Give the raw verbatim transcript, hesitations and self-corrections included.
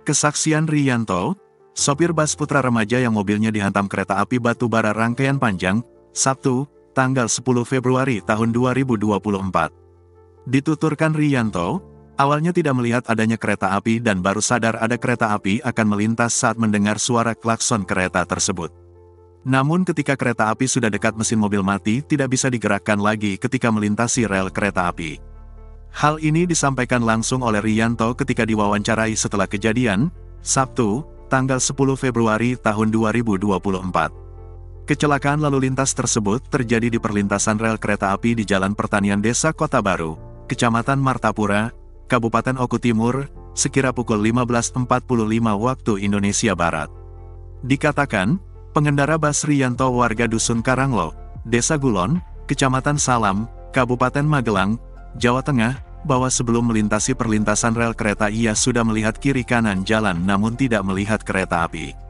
Kesaksian Riyanto, sopir bus putra remaja yang mobilnya dihantam kereta api batu bara rangkaian panjang, Sabtu, tanggal sepuluh Februari tahun dua ribu dua puluh empat. Dituturkan Riyanto, awalnya tidak melihat adanya kereta api dan baru sadar ada kereta api akan melintas saat mendengar suara klakson kereta tersebut. Namun ketika kereta api sudah dekat mesin mobil mati tidak bisa digerakkan lagi ketika melintasi rel kereta api. Hal ini disampaikan langsung oleh Riyanto ketika diwawancarai setelah kejadian, Sabtu, tanggal sepuluh Februari tahun dua ribu dua puluh empat. Kecelakaan lalu lintas tersebut terjadi di perlintasan rel kereta api di Jalan Pertanian Desa Kota Baru, Kecamatan Martapura, Kabupaten Oku Timur, sekira pukul lima belas empat puluh lima waktu Indonesia Barat. Dikatakan, pengendara bus Riyanto warga Dusun Karanglo, Desa Gulon, Kecamatan Salam, Kabupaten Magelang, Jawa Tengah, bahwa sebelum melintasi perlintasan rel kereta ia sudah melihat kiri kanan jalan namun tidak melihat kereta api.